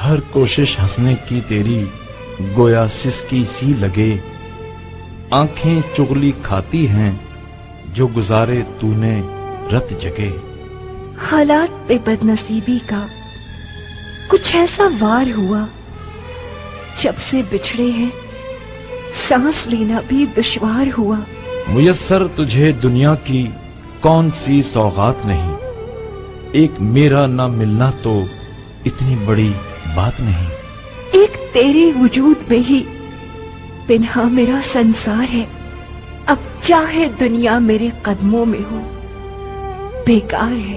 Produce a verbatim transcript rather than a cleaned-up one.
हर कोशिश हंसने की तेरी गोया सिसकी सी लगे। आंखें चुगली खाती हैं जो गुजारे तूने रत जगे। हालात पे बदनसीबी का कुछ ऐसा वार हुआ, जब से बिछड़े हैं सांस लेना भी दुश्वार हुआ। मुयस्सर तुझे दुनिया की कौन सी सौगात नहीं, एक मेरा ना मिलना तो इतनी बड़ी बात नहीं। एक तेरे वजूद में ही पिन्हा मेरा संसार है, अब चाहे दुनिया मेरे कदमों में हो बेकार है।